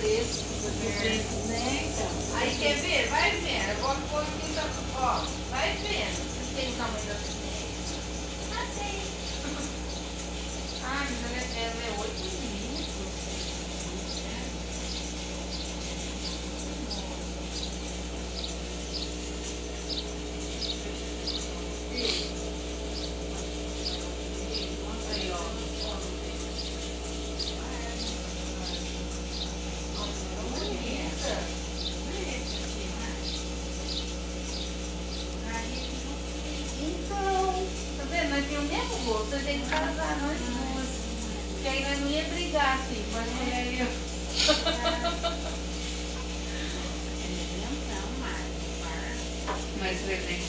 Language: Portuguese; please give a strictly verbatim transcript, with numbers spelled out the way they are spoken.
preço, é. Né? Então. Aí quer ver? Vai vendo. Eu vou pôr aqui, tá, ó. Vai vendo. Você tem o tamanho da semente? Ah, tem. Ah, mas ela é, ela é oito milímetros. Aí, ó. Nós temos o mesmo gosto, nós temos que casar nós duas. Porque aí nós não ia brigar assim, com as mulheres. Não, mas Mas o presente